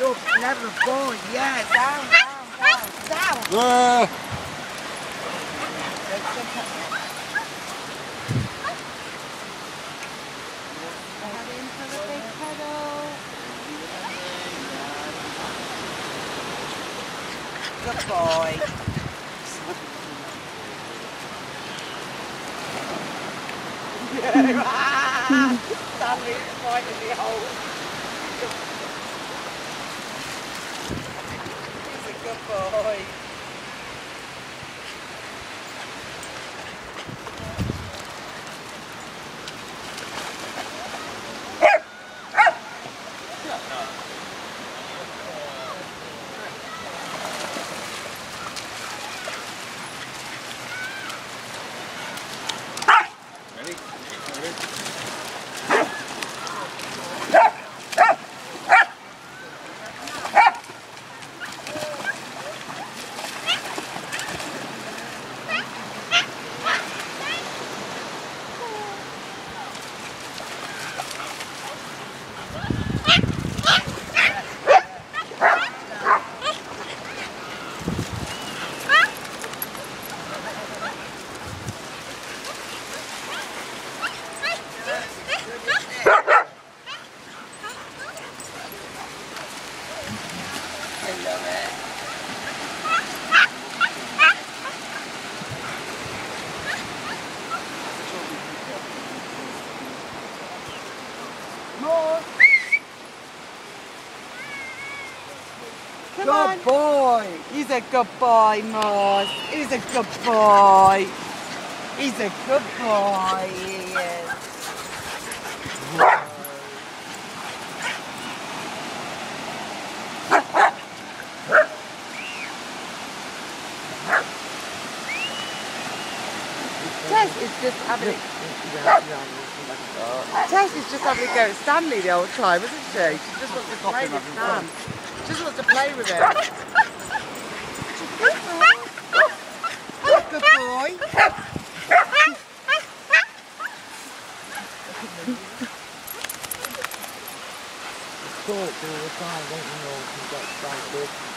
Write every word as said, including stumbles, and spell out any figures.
up, never fall. Yeah, down, down, down, down. Uh. Head in for the big pedal. Good boy. Stanley's fighting the hole. He's a good boy. Come good on. boy. He's a good boy, Moss. He's a good boy. He's a good boy. He is. Tess is just having it. Tess is just having a go at Stanley the whole time, isn't she? She just wants to play with Stan. She just wants to play with him. Good boy. Talk all the time, don't you know, you get excited.